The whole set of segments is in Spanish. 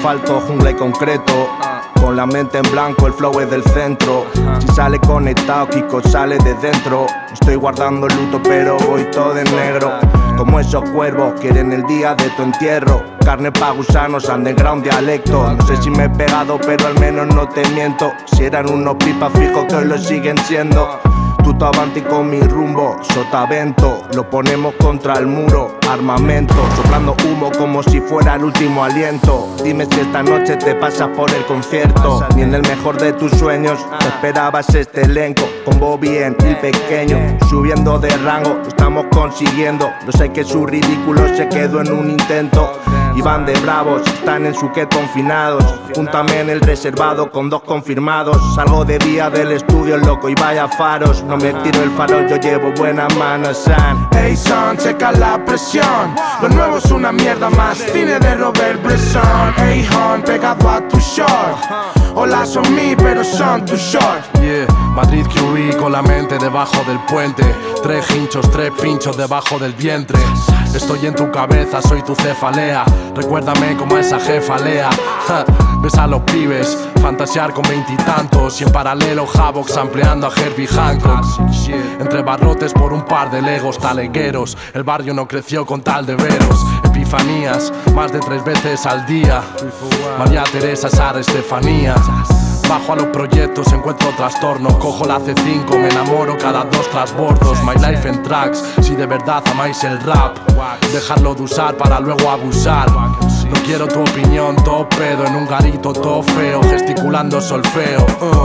asfalto, jungla y concreto. Con la mente en blanco, el flow es del centro. Si sale conectado, Kiko sale de dentro. Estoy guardando luto, pero voy todo en negro. Como esos cuervos quieren el día de tu entierro. Carne pa' gusanos, underground dialecto. No sé si me he pegado, pero al menos no te miento. Si eran unos pipas fijos que hoy lo siguen siendo. Tuto avanti con mi rumbo, sotavento. Lo ponemos contra el muro, armamento. Soplando humo como si fuera el último aliento. Dime si esta noche te pasas por el concierto. Ni en el mejor de tus sueños te esperabas este elenco. Con Bobby en el pequeño, subiendo de rango, lo estamos consiguiendo. Lo sé que su ridículo se quedó en un intento. Y van de bravos, están en su que confinados. Júntame en el reservado con 2 confirmados. Salgo de día del estudio, loco, y vaya faros. No me tiro el farol, yo llevo buenas manos, son. Hey son, checa la presión. Lo nuevo es una mierda más, cine de Robert Bresson. Hey hon, pegado a tu short. Hola, son mí, pero son tus shorts. Yeah, Madrid QB con la mente debajo del puente. 3 hinchos, 3 pinchos debajo del vientre. Estoy en tu cabeza, soy tu cefalea. Recuérdame como a esa jefa Lea. Ves a los pibes fantasear con 20 y tantos. Y en paralelo Havox ampliando a Herbie Hancock. Entre barrotes por un par de legos talegueros. El barrio no creció con tal de veros. Epifanías, más de 3 veces al día. María Teresa, Sara, Estefanía. Bajo a los proyectos, encuentro trastornos. Cojo la C5, me enamoro cada 2 trasbordos. My life en tracks, si de verdad amáis el rap. Dejarlo de usar para luego abusar. No quiero tu opinión, todo pedo. En un garito todo feo, gesticulando solfeo.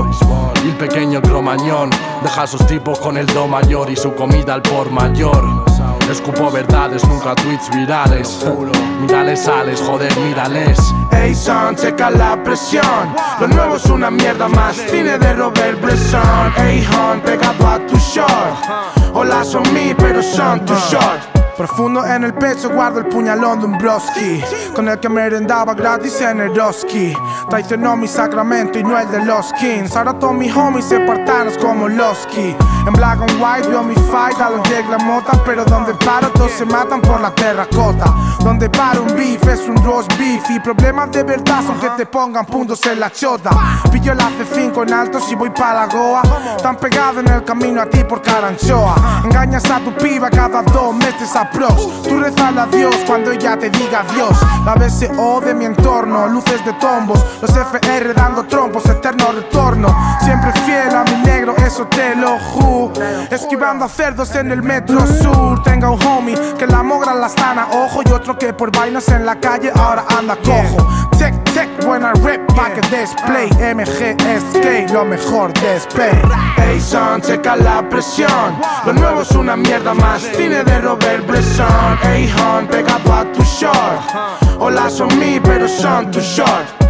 Y el pequeño cromañón deja a sus tipos con el do mayor y su comida al por mayor. Escupo verdades, nunca tweets virales. Mírales, sales, joder, mírales. Hey son, checa la presión. Lo nuevo es una mierda más, cine de Robert Bresson. Hey hon, pegado a tu short. Hola, son mí, pero son tus shorts. Profundo en el pecho guardo el puñalón de un broski, con el que merendaba gratis en el Roski. Traicionó mi sacramento y no el de los kings. Ahora todos mis homies se partanos como Loski. En black and white veo mi fight a los de la mota. Pero donde paro todos se matan por la terracota. Donde paro un beef es un roast beef. Y problemas de verdad son que te pongan puntos en la chota. Pillo la C5 en alto si voy pa' la Goa. Tan pegado en el camino a ti por Caranchoa. Engañas a tu piba cada 2 meses a prox. Tú rezale a Dios cuando ella te diga adiós. La BCO de mi entorno, luces de tombos. Los FR dando trompos, eterno retorno. Siempre fiel a mi negro, eso te lo juro. Esquivando a cerdos en el metro sur. Tengo un homie que la mogra la sana, ojo. Y otro que por vainas en la calle ahora anda cojo. Tech, buena rep, pa' que display. MGSK, lo mejor de Spay. Hey son, checa la presión. Lo nuevo es una mierda más, cine de Robert Bresson. Hey hon, pegado a tu short. Hola, son mí, pero son tus shorts.